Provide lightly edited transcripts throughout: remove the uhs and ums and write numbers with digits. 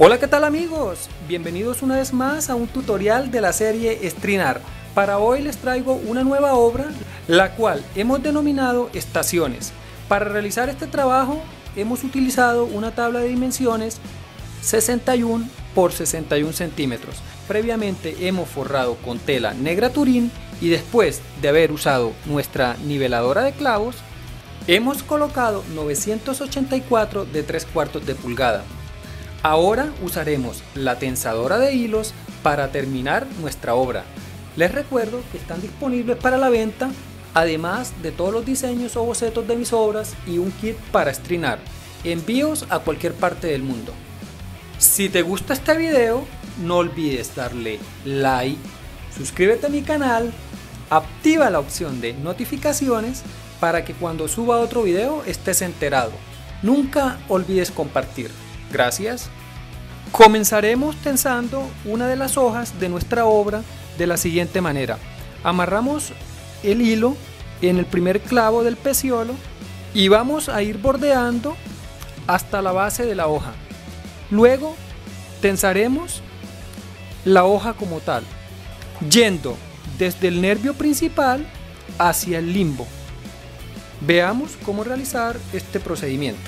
Hola, ¿qué tal amigos? Bienvenidos una vez más a un tutorial de la serie Strinar. Para hoy les traigo una nueva obra, la cual hemos denominado Estaciones. Para realizar este trabajo hemos utilizado una tabla de dimensiones 61 por 61 centímetros. Previamente hemos forrado con tela negra turín y después de haber usado nuestra niveladora de clavos, hemos colocado 984 de 3/4 de pulgada. Ahora usaremos la tensadora de hilos para terminar nuestra obra. Les recuerdo que están disponibles para la venta, además de todos los diseños o bocetos de mis obras y un kit para Strinar. Envíos a cualquier parte del mundo. Si te gusta este video, no olvides darle like, suscríbete a mi canal, activa la opción de notificaciones para que cuando suba otro video estés enterado. Nunca olvides compartir. Gracias. Comenzaremos tensando una de las hojas de nuestra obra de la siguiente manera. Amarramos el hilo en el primer clavo del peciolo y vamos a ir bordeando hasta la base de la hoja. Luego tensaremos la hoja como tal, yendo desde el nervio principal hacia el limbo. Veamos cómo realizar este procedimiento.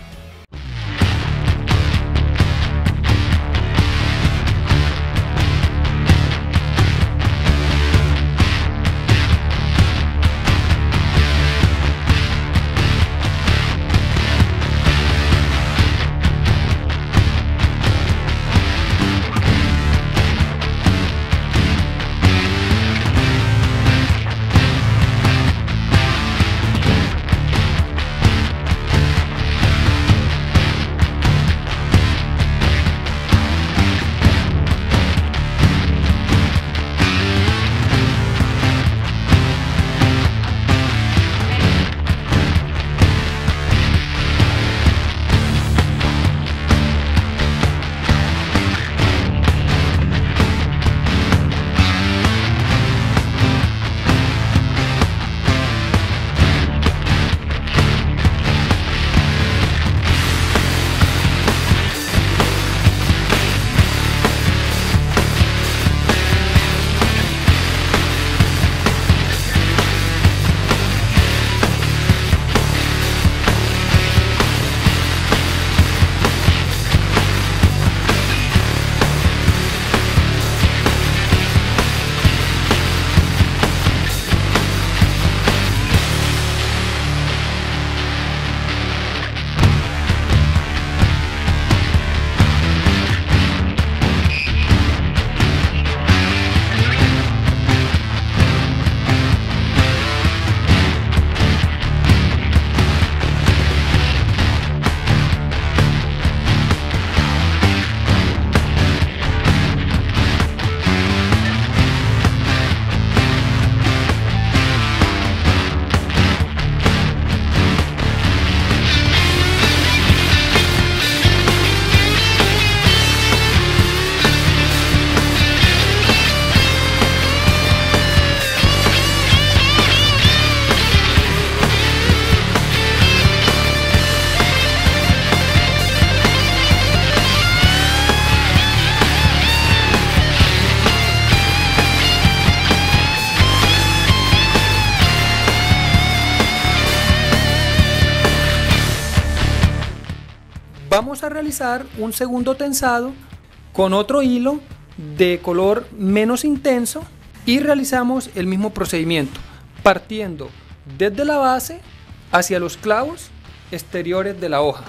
Vamos a realizar un segundo tensado con otro hilo de color menos intenso y realizamos el mismo procedimiento, partiendo desde la base hacia los clavos exteriores de la hoja.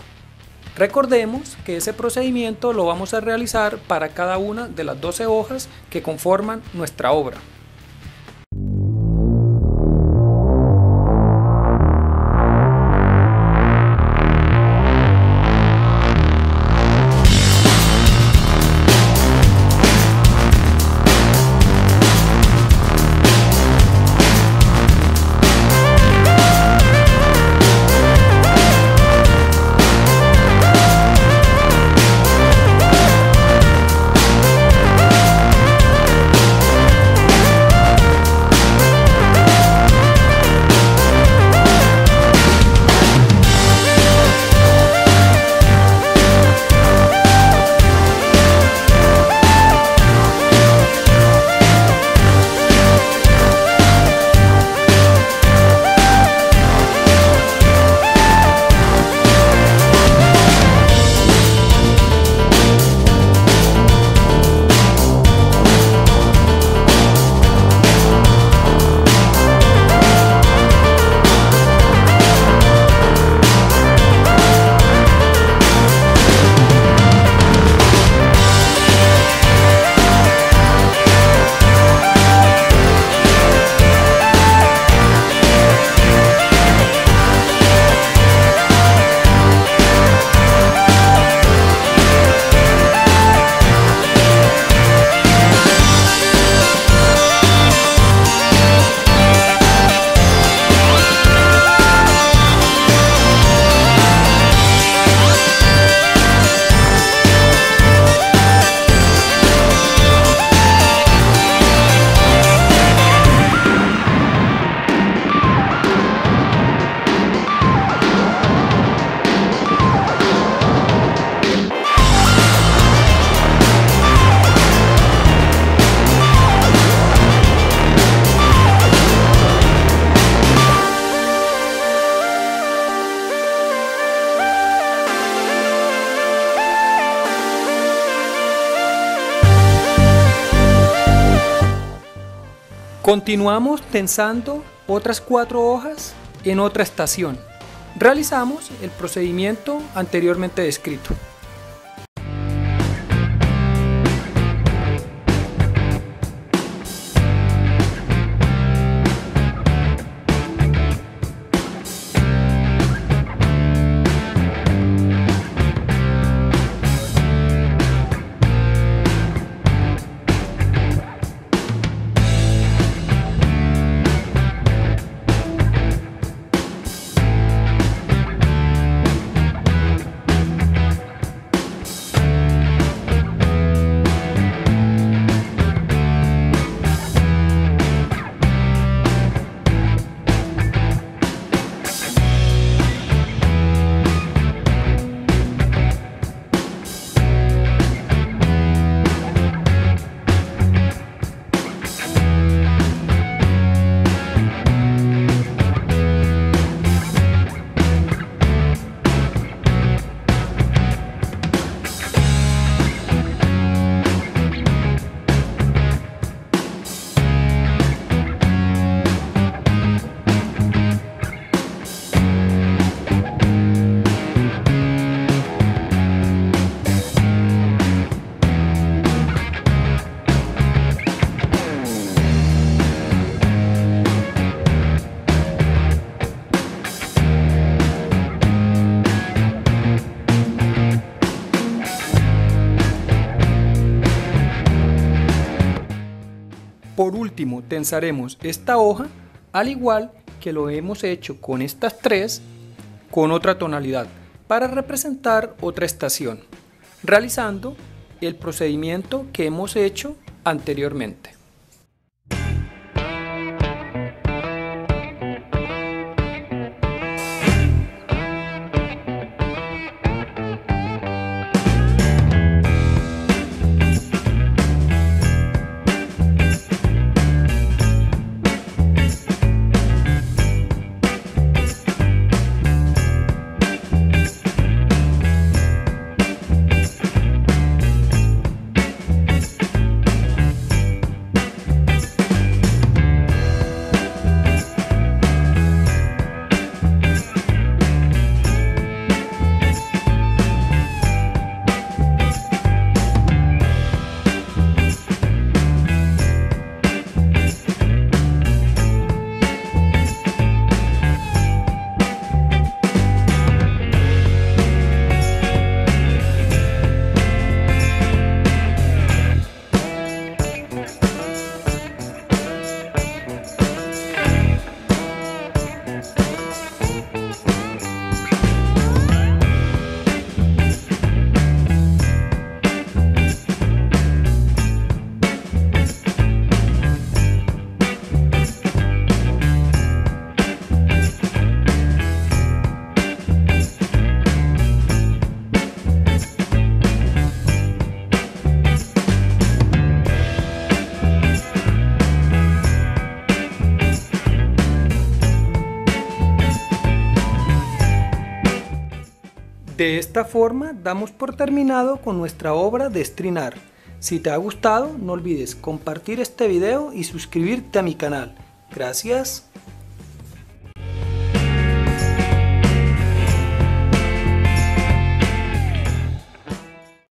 Recordemos que ese procedimiento lo vamos a realizar para cada una de las 12 hojas que conforman nuestra obra. Continuamos tensando otras 4 hojas en otra estación. Realizamos el procedimiento anteriormente descrito. Por último, tensaremos esta hoja al igual que lo hemos hecho con estas 3 con otra tonalidad para representar otra estación, realizando el procedimiento que hemos hecho anteriormente. De esta forma damos por terminado con nuestra obra de estrinar. Si te ha gustado, no olvides compartir este video y suscribirte a mi canal. Gracias.